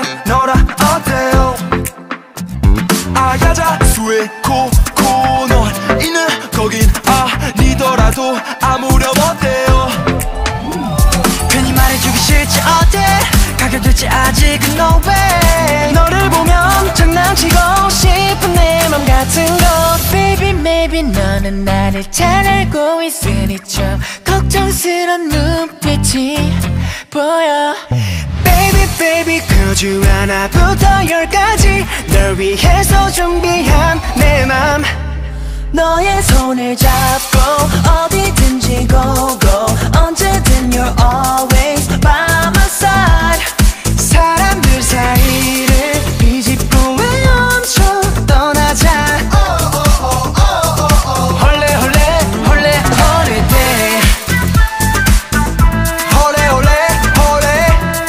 너라 어때요? 아야자 수의 코코넛 있는 거긴 아니더라도 아무렴 어때요? 괜히 말해주기 싫지 어때? 가격일지 아직은 no way. 너를 보면 장난치고 싶은 내 맘 같은 거. Baby maybe 너는 나를 잘 알고 있으니 좀 걱정스런 눈빛이 보여. Baby baby 그 주 하나부터 열까지 널 위해서 준비한 내 맘. 너의 손을 잡고 어디든지 go go. 언제든 you're always by my side. 사람들 사이를 비집고 헤엄쳐 떠나자. 홀레 홀레 홀레 홀리데이. 홀레 홀레 홀레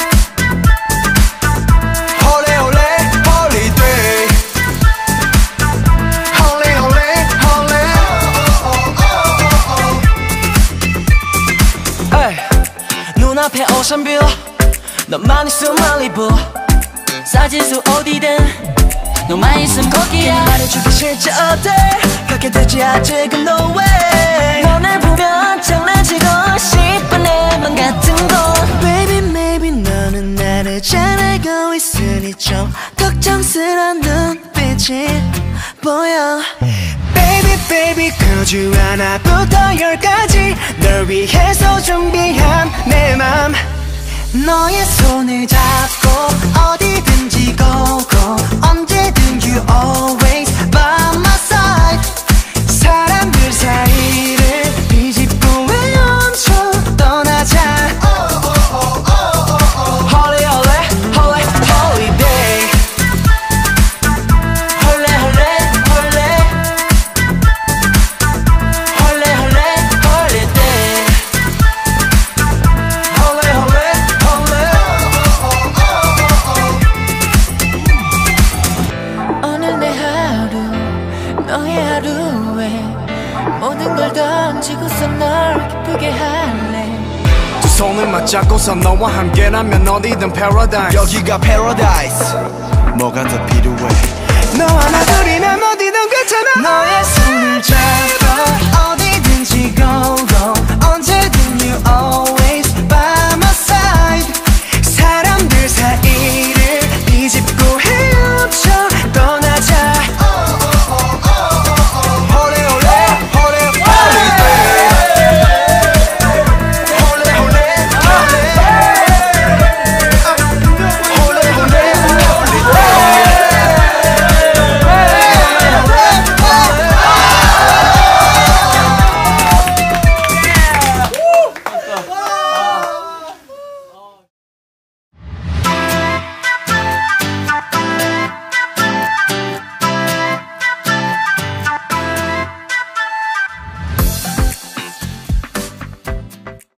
홀레 홀레 홀리데이. 홀레 홀레 홀레. 에이, 눈앞에 오션뷰 너만 있으면 말리부. 사지수 어디든 너만 있으면 거기야. 말해주기 싫지 어때? 그렇게 되지 아직은 no way. 너를 보면 장난치고 싶은 내 맘 같은 거. Baby maybe 너는 나를 잘 알고 있으니 좀 걱정스런 눈빛이 보여. Baby baby 그 주 하나부터 열까지 널 위해서 준비한 내 맘. 너의 손을 잡고 어디든지 go go. 언제든 you always by my side. 사람들 사이를 비집고 헤엄쳐 떠나자. Holy holy holy holiday. 홀레 홀레 홀레 홀레 홀레 holiday. 홀레 홀레 오늘 내 하루 너의 하루에 모든 걸 던지고서 널 기쁘게 할래. 두 손을 맞잡고서 너와 함께라면 어디든 paradise. 여기가 paradise. 뭐가 더 필요해? 너와 나 둘이면 어디든 괜찮아. 너의 손을 잡아 어디든지 go